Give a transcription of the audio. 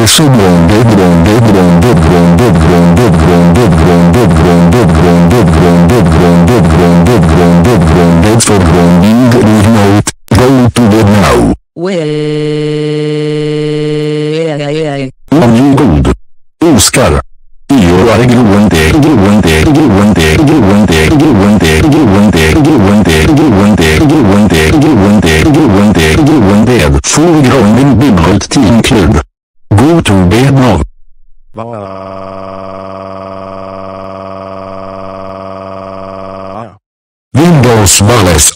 so grounded, grounded, grounded, grounded, grounded, grounded, grounded, grounded, grounded, grounded, grounded, grounded, grounded, grounded for grounding remote. Go to bed now. Only good. Oscar. Io are gruente, gruente, gruente, gruente, gruente, gruente, gruente, gruente, gruente, gruente, gruente, gruente, full grounding biblical team club. Go to bed now. Windows Males.